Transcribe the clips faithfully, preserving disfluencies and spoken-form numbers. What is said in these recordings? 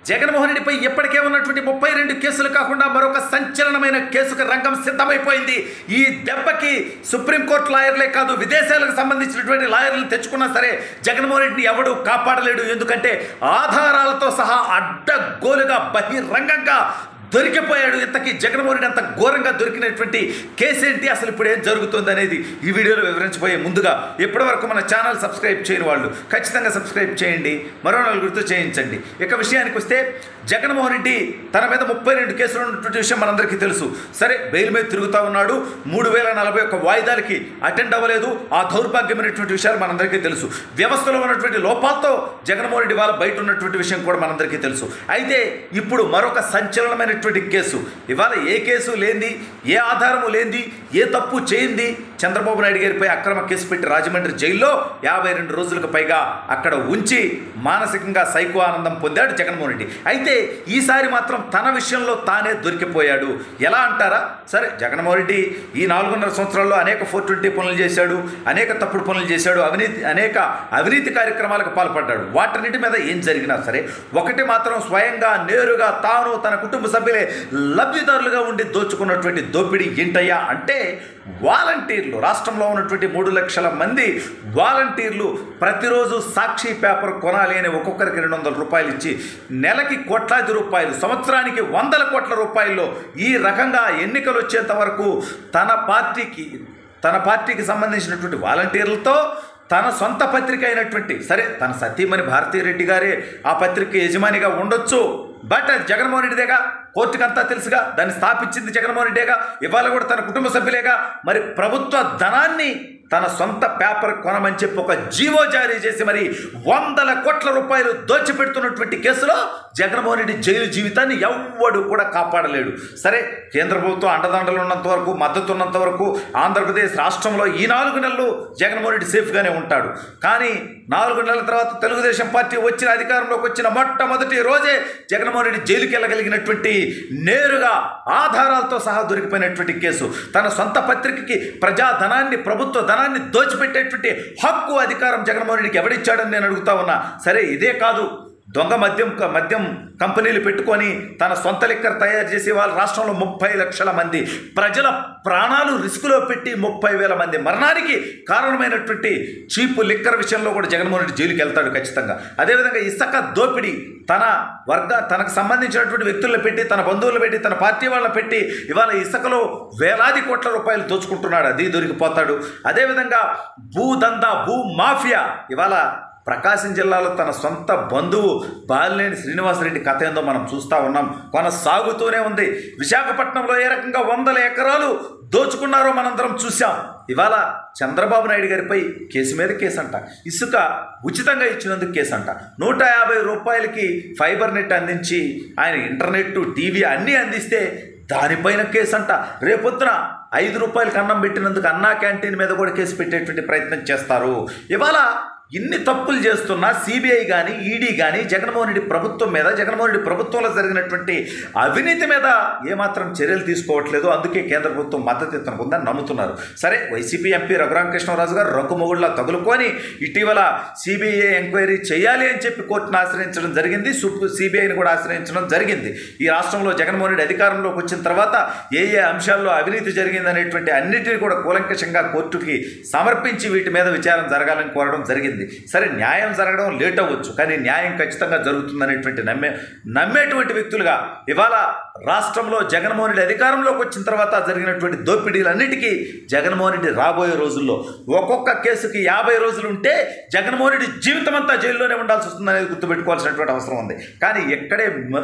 జగన్మోహన్ రెడ్డిపై ఇప్పటికే ఉన్నటువంటి ముప్పై రెండు కేసులు కాకుండా మరొక సంచలనమైన కేసుకు రంగం సిద్ధమైపోయింది. ఈ దెబ్బకి సుప్రీంకోర్టు లాయర్లే కాదు, విదేశాలకు సంబంధించినటువంటి లాయర్లు తెచ్చుకున్నా సరే జగన్మోహన్ రెడ్డిని ఎవడు కాపాడలేడు. ఎందుకంటే ఆధారాలతో సహా అడ్డగోలుగా బహిరంగంగా దొరికిపోయాడు. ఇంతకీ జగన్మోహన్ రెడ్డి అంత ఘోరంగా దొరికినటువంటి కేసు ఏంటి, అసలు ఇప్పుడు ఏం జరుగుతుంది అనేది ఈ వీడియోలో వివరించబోయే ముందుగా ఇప్పటి వరకు మన ఛానల్ సబ్స్క్రైబ్ చేయని వాళ్ళు ఖచ్చితంగా సబ్స్క్రైబ్ చేయండి, మరో నలుగురితో చేయించండి. ఇక విషయానికి వస్తే జగన్మోహన్ రెడ్డి తన మీద ముప్పై రెండు కేసులు ఉన్నటువంటి విషయం మనందరికీ తెలుసు. సరే, బెయిల్ మీద తిరుగుతూ ఉన్నాడు. మూడు వేల నలభై ఒక్క వాయిదాలకి అటెండ్ అవ్వలేదు. ఆ దౌర్భాగ్యమైనటువంటి విషయాలు మనందరికీ తెలుసు. వ్యవస్థలో ఉన్నటువంటి లోపాలతో జగన్మోహన్ రెడ్డి వాళ్ళ బయట ఉన్నటువంటి విషయం కూడా మనందరికీ తెలుసు. అయితే ఇప్పుడు మరొక సంచలనమైన కేసు, ఇవాళ ఏ కేసు లేంది, ఏ ఆధారము లేంది, ఏ తప్పు చేయింది చంద్రబాబు నాయుడు గారిపై అక్రమ కేసు పెట్టి రాజమండ్రి జైల్లో యాభై రెండు రోజులకు పైగా అక్కడ ఉంచి మానసికంగా సైకో ఆనందం పొందాడు జగన్మోహన్ రెడ్డి. అయితే ఈసారి మాత్రం తన విషయంలో తానే దొరికిపోయాడు. ఎలా అంటారా? సరే, జగన్మోహన్ రెడ్డి ఈ నాలుగున్నర సంవత్సరాల్లో అనేక ఫోర్ ట్వంటీ పనులు చేశాడు, అనేక తప్పుడు పనులు చేశాడు, అవినీతి అనేక అవినీతి కార్యక్రమాలకు పాల్పడ్డాడు. వాటన్నిటి మీద ఏం జరిగినా సరే ఒకటి మాత్రం స్వయంగా నేరుగా తాను తన కుటుంబ సభ్యులే లబ్ధిదారులుగా ఉండి దోచుకున్నటువంటి దోపిడీ ఏంటయ్యా అంటే వాలంటీర్లు. రాష్ట్రంలో ఉన్నటువంటి మూడు లక్షల మంది వాలంటీర్లు ప్రతిరోజు సాక్షి పేపర్ కొనాలి అని ఒక్కొక్కరికి రెండు వందల రూపాయలు ఇచ్చి నెలకి కోట్లాది రూపాయలు, సంవత్సరానికి వందల కోట్ల రూపాయల్లో ఈ రకంగా ఎన్నికలు వచ్చేంత వరకు తన పార్టీకి తన పార్టీకి సంబంధించినటువంటి వాలంటీర్లతో తన సొంత పత్రిక అయినటువంటి, సరే తన సతీమణి భారతీరెడ్డి గారే ఆ పత్రిక యజమానిగా ఉండొచ్చు, బట్ జగన్మోహన్ రెడ్డిదేగా, కోర్టుకంతా తెలుసుగా, దాన్ని స్థాపించింది జగన్మోహన్ రెడ్డిగా, ఇవాళ కూడా తన కుటుంబ సభ్యులేగా. మరి ప్రభుత్వ ధనాన్ని తన సొంత పేపర్ కొనమని చెప్పి ఒక జీవో జారీ చేసి మరి వందల కోట్ల రూపాయలు దోచిపెడుతున్నటువంటి కేసులో జగన్మోహన్ రెడ్డి జైలు జీవితాన్ని ఎవ్వడు కూడా కాపాడలేడు. సరే, కేంద్ర ప్రభుత్వం అండదండలు ఉన్నంత వరకు, మద్దతు ఉన్నంత వరకు ఆంధ్రప్రదేశ్ రాష్ట్రంలో ఈ నాలుగు నెలలు జగన్మోహన్ రెడ్డి సేఫ్గానే ఉంటాడు. కానీ నాలుగు నెలల తర్వాత తెలుగుదేశం పార్టీ వచ్చిన అధికారంలోకి వచ్చిన మొట్టమొదటి రోజే జగన్మోహన్ రెడ్డి జైలుకి వెళ్ళగలిగినటువంటి, నేరుగా ఆధారాలతో సహా దొరికిపోయినటువంటి కేసు. తన సొంత పత్రికకి ప్రజాధనాన్ని, ప్రభుత్వ ధనాన్ని దోచిపెట్టేటువంటి హక్కు, అధికారం జగన్మోహన్ రెడ్డికి ఎవడిచ్చాడని నేను అడుగుతా ఉన్నా. సరే, ఇదే కాదు, దొంగ మద్యం మద్యం కంపెనీలు పెట్టుకొని తన సొంత లిక్కర్ తయారు చేసి వాళ్ళ రాష్ట్రంలో ముప్పై లక్షల మంది ప్రజల ప్రాణాలు రిస్కులో పెట్టి ముప్పై వేల మంది మరణానికి కారణమైనటువంటి చీపు లిక్కర్ విషయంలో కూడా జగన్మోహన్ రెడ్డి జైలుకి వెళ్తాడు ఖచ్చితంగా. అదేవిధంగా ఇసుక దోపిడీ తన వర్గ తనకు సంబంధించినటువంటి వ్యక్తులను పెట్టి, తన బంధువులను పెట్టి, తన పార్టీ వాళ్ళని పెట్టి ఇవాళ ఇసుకలో వేలాది కోట్ల రూపాయలు దోచుకుంటున్నాడు, అది దొరికిపోతాడు. అదేవిధంగా భూదందా, భూ మాఫియా, ఇవాళ ప్రకాశం జిల్లాలో తన సొంత బంధువు బాలినేని శ్రీనివాసరెడ్డి కథ ఏందో మనం చూస్తూ ఉన్నాం, కొనసాగుతూనే ఉంది. విశాఖపట్నంలో ఏ రకంగా వందల ఎకరాలు దోచుకున్నారో మనందరం చూసాం. ఇవాళ చంద్రబాబు నాయుడు గారిపై కేసు మీద కేసు అంట, ఇసుక ఉచితంగా ఇచ్చినందుకు కేసు అంట, నూట యాభై రూపాయలకి ఫైబర్ నెట్ అందించి ఆయన ఇంటర్నెట్, టీవీ అన్నీ అందిస్తే దానిపైన కేసు అంట. రేపొద్దున ఐదు రూపాయలకి అన్నం పెట్టినందుకు అన్నా క్యాంటీన్ మీద కూడా కేసు పెట్టేటువంటి ప్రయత్నం చేస్తారు. ఇవాళ ఇన్ని తప్పులు చేస్తున్నా సిబిఐ కానీ, ఈడీ కానీ జగన్మోహన్ రెడ్డి ప్రభుత్వం మీద, జగన్మోహన్ రెడ్డి ప్రభుత్వంలో జరిగినటువంటి అవినీతి మీద ఏమాత్రం చర్యలు తీసుకోవట్లేదు. అందుకే కేంద్ర ప్రభుత్వం మద్దతు ఇవ్వనుకుందని నమ్ముతున్నారు. సరే, వైసీపీ ఎంపీ రఘురామకృష్ణరాజు గారు రఘుమొగుళ్ళ తగులుకొని ఇటీవల సిబిఐ ఎంక్వైరీ చేయాలి అని చెప్పి కోర్టును ఆశ్రయించడం జరిగింది, సిబిఐని కూడా ఆశ్రయించడం జరిగింది. ఈ రాష్ట్రంలో జగన్మోహన్ రెడ్డి అధికారంలోకి వచ్చిన తర్వాత ఏ ఏ అంశాల్లో అవినీతి జరిగింది అనేటువంటి అన్నిటినీ కూడా కూలంకషంగా కోర్టుకి సమర్పించి వీటి మీద విచారణ జరగాలని కోరడం జరిగింది. సరే, న్యాయం జరగడం లేట్ అవ్వచ్చు, కానీ న్యాయం ఖచ్చితంగా జరుగుతుందనేటువంటి నమ్మే నమ్మేటువంటి వ్యక్తులుగా ఇవాళ రాష్ట్రంలో జగన్మోహన్ రెడ్డి అధికారంలోకి వచ్చిన తర్వాత జరిగినటువంటి దోపిడీలన్నిటికీ జగన్మోహన్ రెడ్డి రాబోయే రోజుల్లో ఒక్కొక్క కేసుకి యాభై రోజులు ఉంటే జగన్మోహన్ రెడ్డి జీవితం అంతా జైల్లోనే ఉండాల్సి వస్తుందనేది గుర్తుపెట్టుకోవాల్సినటువంటి అవసరం ఉంది. కానీ ఎక్కడే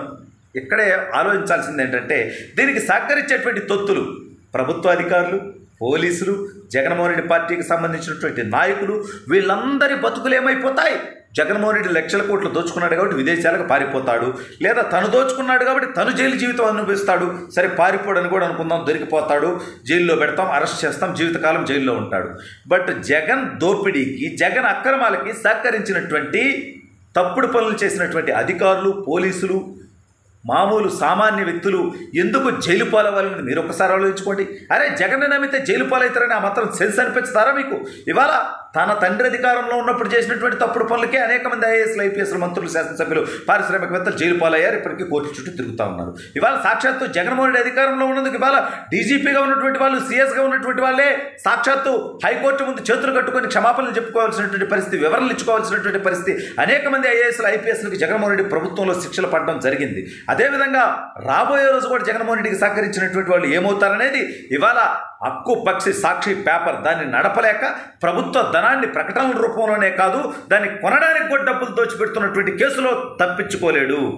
ఎక్కడే ఆలోచించాల్సింది ఏంటంటే దీనికి సహకరించేటువంటి తొత్తులు ప్రభుత్వ అధికారులు, పోలీసులు, జగన్మోహన్ రెడ్డి పార్టీకి సంబంధించినటువంటి నాయకులు, వీళ్ళందరి బతుకులు ఏమైపోతాయి? జగన్మోహన్ రెడ్డి లక్షల కోట్లు దోచుకున్నాడు కాబట్టి విదేశాలకు పారిపోతాడు, లేదా తను దోచుకున్నాడు కాబట్టి తను జైలు జీవితం అనుభవిస్తాడు. సరే, పారిపోడని కూడా అనుకుందాం, దొరికిపోతాడు, జైల్లో పెడతాం, అరెస్ట్ చేస్తాం, జీవితకాలం జైల్లో ఉంటాడు. బట్ జగన్ దోపిడీకి, జగన్ అక్రమాలకి సహకరించినటువంటి, తప్పుడు పనులు చేసినటువంటి అధికారులు, పోలీసులు, మామూలు సామాన్య వ్యక్తులు ఎందుకు జైలు పాలవ్వాలని మీరు ఒకసారి ఆలోచించుకోండి. అరే జగన్ నమ్మితే జైలు పాలవుతారని ఆ మాత్రం సెన్స్ అనిపించుతారా మీకు? ఇవాళ తన తండ్రి అధికారంలో ఉన్నప్పుడు చేసినటువంటి తప్పుడు పనులకే అనేక మంది ఐఏఎస్లు ఐపీఎస్లు మంత్రులు శాసనసభ్యులు పారిశ్రామికవేత్తలు జైలు పాలయ్యారు. ఇప్పటికీ కోర్టు చుట్టూ తిరుగుతూ ఉన్నారు. ఇవాళ సాక్షాత్తు జగన్మోహన్ రెడ్డి అధికారంలో ఉన్నందుకు ఇవాళ డీజీపీగా ఉన్నటువంటి వాళ్ళు, సీఎస్గా ఉన్నటువంటి వాళ్ళే సాక్షాత్తు హైకోర్టు ముందు చేతులు కట్టుకొని క్షమాపణలు చెప్పుకోవాల్సినటువంటి పరిస్థితి, వివరణలు ఇచ్చుకోవాల్సినటువంటి పరిస్థితి అనేక మంది ఐఏఎస్లు ఐపీఎస్లకు జగన్మోహన్ రెడ్డి ప్రభుత్వంలో శిక్షలు పడడం జరిగింది. అదేవిధంగా రాబోయే రోజు కూడా జగన్మోహన్ రెడ్డికి సహకరించినటువంటి వాళ్ళు ఏమవుతారనేది ఇవాళ హక్కు పక్షి సాక్షి పేపర్ దాన్ని నడపలేక ప్రభుత్వ ధనాన్ని ప్రకటనల రూపంలోనే కాదు దాన్ని కొనడానికి కూడా డబ్బులు దోచిపెడుతున్నటువంటి కేసులో తప్పించుకోలేడు.